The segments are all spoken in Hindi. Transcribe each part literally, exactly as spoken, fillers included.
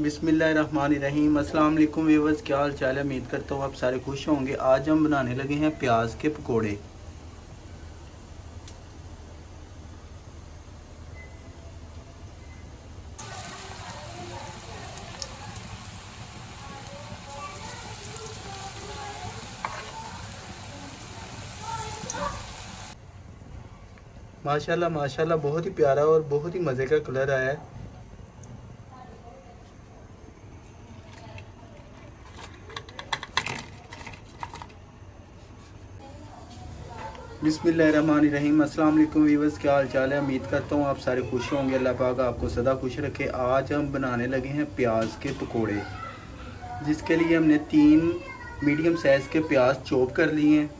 बिस्मिल्लाहिर्रहमानिर्रहीम। अस्सलाम वालेकुम व्यूअर्स, क्या हाल चाल है। उम्मीद करता हूँ आप सारे खुश होंगे। आज हम बनाने लगे हैं प्याज के पकोड़े। माशाल्लाह माशाल्लाह बहुत ही प्यारा और बहुत ही मज़े का कलर आया है। बिस्मिल्लाहिर्रहमानिर्रहीम। अस्सलाम वालेकुम व्यूअर्स, क्या हाल चाल है। उम्मीद करता हूँ आप सारे खुश होंगे। अल्लाह पाक आपको सदा खुश रखे। आज हम बनाने लगे हैं प्याज के पकोड़े, जिसके लिए हमने तीन मीडियम साइज़ के प्याज चॉप कर लिए हैं।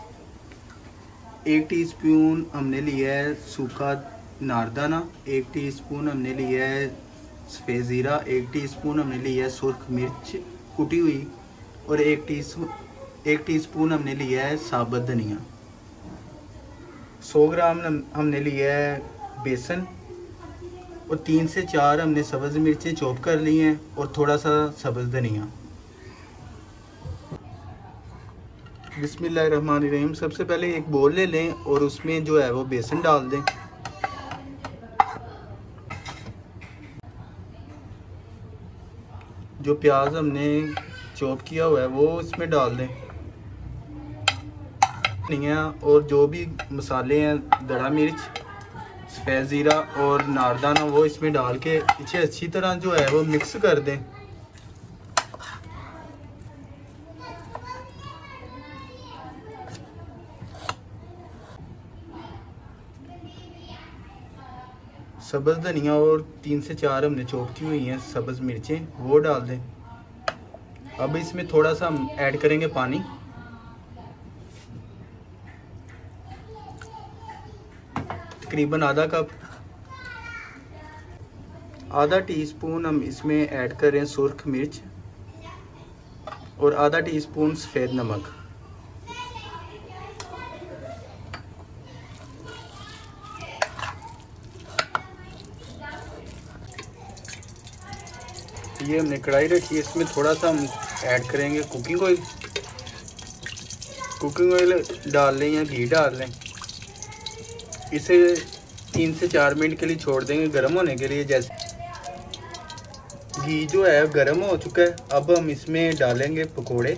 एक टीस्पून हमने लिया है सूखा नारदाना, एक टीस्पून हमने लिया है सफ़ेद ज़ीरा, एक टीस्पून हमने लिया है सुर्ख मिर्च कुटी हुई और एक टीस्पून एक टीस्पून हमने लिया है साबुत धनिया। सौ ग्राम हमने लिया है बेसन और तीन से चार हमने सब्ज़ मिर्चें चॉप कर ली हैं और थोड़ा सा सब्ज़ धनिया। बिस्मिल्लाहिर्रहमानिर्रहीम। सबसे पहले एक बोल ले लें और उसमें जो है वो बेसन डाल दें। जो प्याज हमने चॉप किया हुआ है वो इसमें डाल दें और जो भी मसाले हैं दड़ा मिर्च, सफ़ेद ज़ीरा और नारदाना वो इसमें डाल के इसे अच्छी तरह जो है वो मिक्स कर दें। सब्ज़ धनिया और तीन से चार हमने चॉप की हुई हैं सब्ज़ मिर्चें वो डाल दें। अब इसमें थोड़ा सा हम ऐड करेंगे पानी। तकरीबन आधा कप। आधा टीस्पून हम इसमें ऐड कर रहे हैं सुर्ख मिर्च और आधा टीस्पून सफ़ेद नमक। ये हमने कढ़ाई रखी है, इसमें थोड़ा सा हम ऐड करेंगे कुकिंग ऑयल। कुकिंग ऑयल डाल लें या घी डाल लें। इसे तीन से चार मिनट के लिए छोड़ देंगे गर्म होने के लिए। जैसे घी जो है गर्म हो चुका है, अब हम इसमें डालेंगे पकोड़े।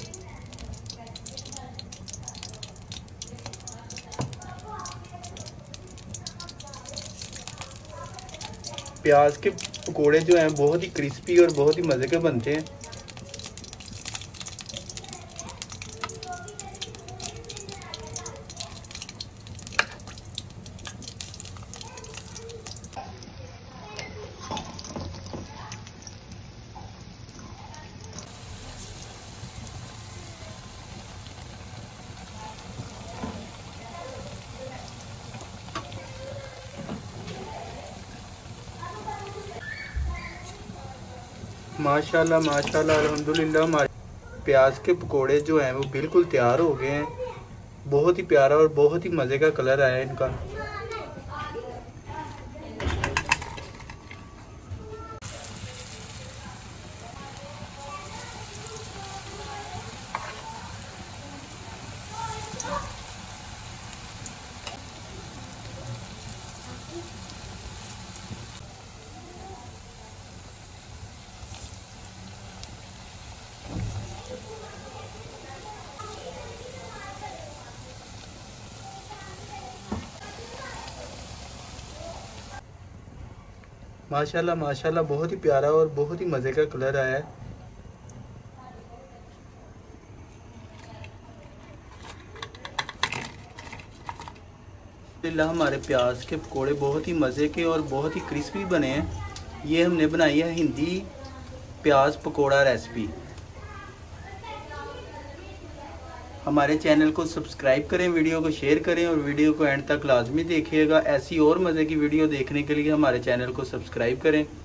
प्याज के पकोड़े जो हैं बहुत ही क्रिस्पी और बहुत ही मज़े के बनते हैं। माशाल्लाह माशाल्लाह अल्हम्दुलिल्लाह हमारे प्याज के पकोड़े जो हैं वो बिल्कुल तैयार हो गए हैं। बहुत ही प्यारा और बहुत ही मज़े का कलर आया है इनका। माशाल्लाह माशाल्लाह बहुत ही प्यारा और बहुत ही मज़े का कलर आया है। हमारे प्याज के पकोड़े बहुत ही मज़े के और बहुत ही क्रिस्पी बने हैं। ये हमने बनाई है हिंदी प्याज पकोड़ा रेसिपी। हमारे चैनल को सब्सक्राइब करें, वीडियो को शेयर करें और वीडियो को एंड तक लाजमी देखिएगा। ऐसी और मज़े की वीडियो देखने के लिए हमारे चैनल को सब्सक्राइब करें।